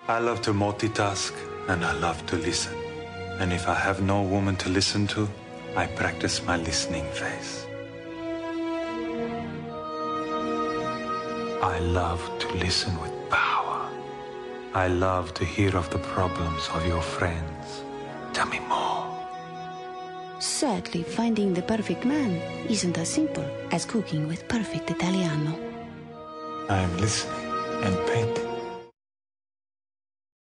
I love to multitask, and I love to listen. And if I have no woman to listen to, I practice my listening face. I love to listen with power. I love to hear of the problems of your friends. Tell me more. Sadly, finding the perfect man isn't as simple as cooking with perfect Italiano. I am listening and painting.